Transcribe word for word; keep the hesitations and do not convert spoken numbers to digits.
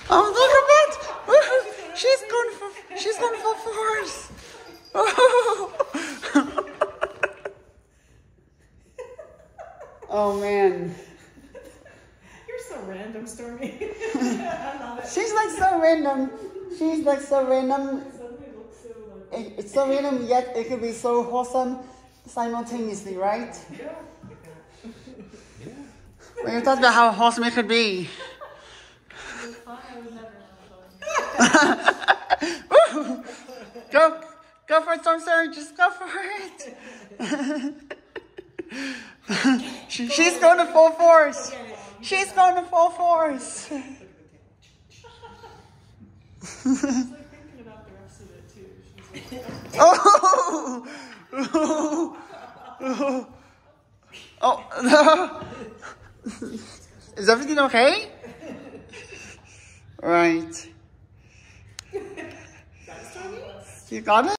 Oh, look at that! She's going for, she's going for force. Oh man. You're so random, Stormy. I love it. She's like so random. She's like so random. It suddenly looks so like... It, it's so random, yet it could be so wholesome simultaneously, right? Yeah. We were talking about how wholesome it could be. Go, go for it, Storm Sarah. Just go for it. she, she's going to full force. She's going to full force. She's like thinking about the rest of it too. She's like, Oh! Oh! Oh! No. Is everything okay? Right. got it, Stormy? You got it?